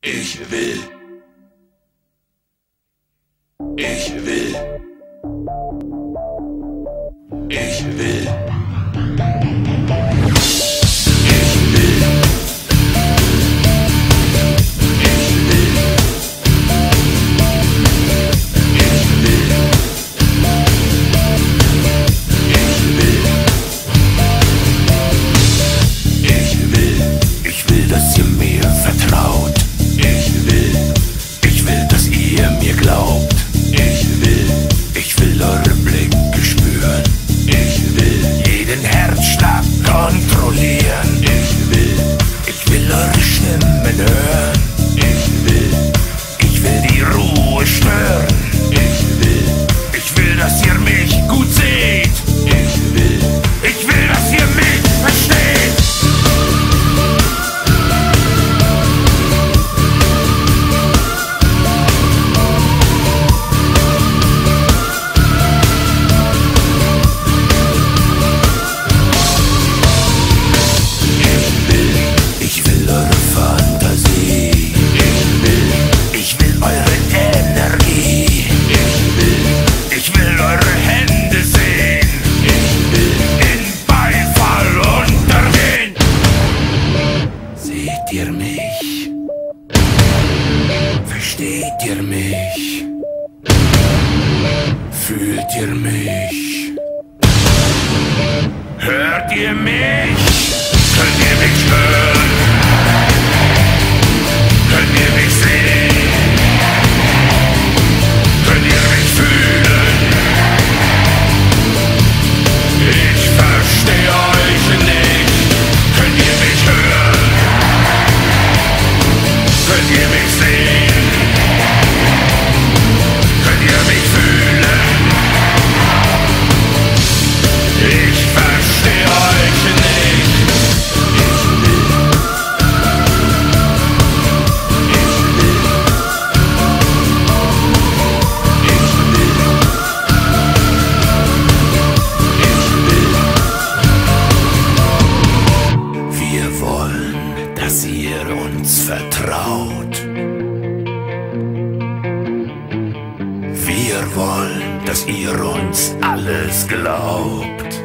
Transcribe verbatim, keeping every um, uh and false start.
Ich will. Ich will. Ich will. Dass ihr mir vertraut. Ich will. Ich will, dass ihr mir glaubt. Ich will. Ich will eure Blicke spüren. Ich will. Jeden Herzschlag kontrollieren. Ich will. Ich will eure Stimmen hören. Ich will. Ich will die Ruhe stören. Ich will. Ich will, dass ihr mich gut seht. Ich will. Ich will, dass ihr mich versteht. Seht ihr mich? Versteht ihr mich? Fühlt ihr mich? Hört ihr mich? Könnt ihr mich hören? Könnt ihr mich sehen? Könnt ihr mich fühlen? Ich verstehe euch nicht. Könnt ihr mich hören? Könnt ihr mich sehen? Könnt ihr mich fühlen? Ich verstehe euch nicht. Wir wollen, dass ihr uns vertraut. Wir wollen, dass ihr uns alles glaubt.